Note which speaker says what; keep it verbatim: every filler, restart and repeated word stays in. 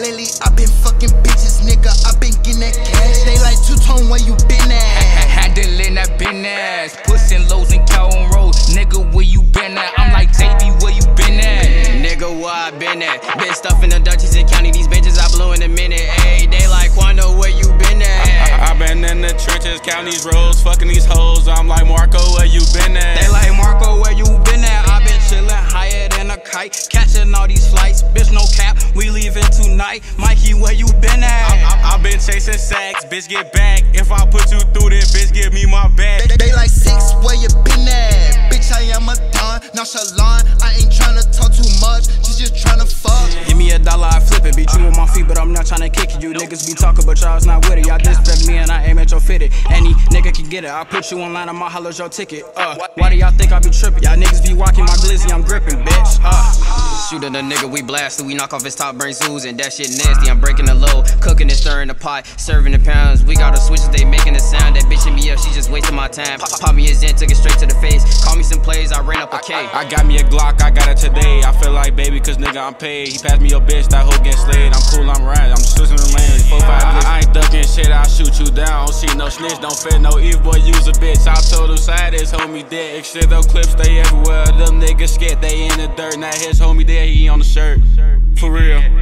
Speaker 1: Lately, I been fucking bitches, nigga. I been getting that cash. They like two-tone, where you been at?
Speaker 2: Handling that business, pushing lows and counting roads. Nigga, where you been at? I'm like J B, where you been at?
Speaker 3: Nigga, where I been at? Been stuffing the Dutchies and counting these bitches I blew in a minute. Ayy, they like Quando, where you been at?
Speaker 4: I, I, I been in the trenches, counting these roads, fucking these hoes. I'm like Marco, where you been at?
Speaker 3: They like Marco, where you been at? I been chillin' higher than a kite, catching all these flights. Bitch, no cap, we leaving tonight. Mikey, where you been at?
Speaker 4: I, I, I been chasing sacks, bitch, get back. If I put you through this, bitch, give me my bag.
Speaker 1: They, they like six, where you been at? Bitch, I am a don, nonchalant. I ain't tryna talk too much, she just tryna fuck.
Speaker 3: Give me a dollar, I flip it. Beat you with my feet, but I'm not tryna kick you. You niggas be talking, but y'all's not with it. Y'all disrespect me and I aim at your fitted. Any nigga can get it. I put you online, I'ma holler your ticket. Uh, why do y'all think I be tripping? Y'all niggas be walking my glizzy, I'm gripping, bitch. Uh. Shooter the nigga, we blasted. We knock off his top, brain zoos, and that shit nasty. I'm breaking the load, cooking and stirring the pot, serving the pounds. We got the switches, they making a sound. That bitch hit me up, she just wasting my time. Pop, pop me a Zen, took it straight to the face. Call me some plays, I ran up a K.
Speaker 4: I, I got me a Glock, I got it today. I feel like baby, cause nigga, I'm paid. He passed me your bitch, that hoe get slayed. I'm cool, I'm right, I'm switching the lanes. Four, five, I, I ain't ducking shit, I'll shoot you down. Don't see no snitch, don't fit no Eve, boy, use a bitch. I told him side his homie dead. Extend those clips, stay everywhere. Them niggas scared, they in the dirt. Now his homie dead, he on the shirt. For real.